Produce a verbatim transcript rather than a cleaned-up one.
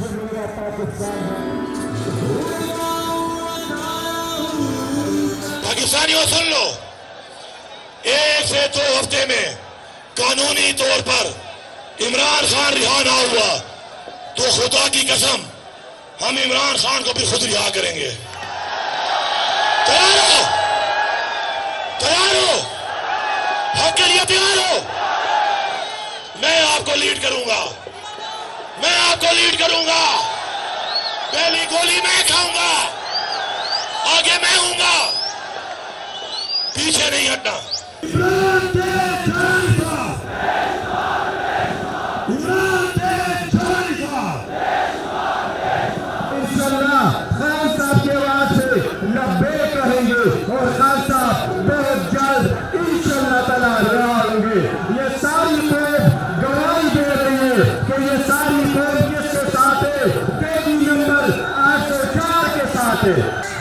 पाकिस्तानियों सुन लो, एक से दो हफ्ते में कानूनी तौर पर इमरान खान रिहा ना हुआ तो खुदा की कसम हम इमरान खान को भी खुद रिहा करेंगे। तैयार हो? तैयार हो? हक के लिए तैयार हो? मैं आपको लीड करूंगा, मैं आपको लीड करूंगा। पहली गोली मैं खाऊंगा, आगे मैं हूंगा, पीछे नहीं हटना। खान साहब के आवाज से लब्बैक कहेंगे और खान साहब बहुत जल्द इंशाअल्लाह ताला रिहा होंगे। ये सारी कौम गवाही दे रही है कि ये सारी कौम किसके साथ है? बेबी नंबर आठ सौ चार के साथ है।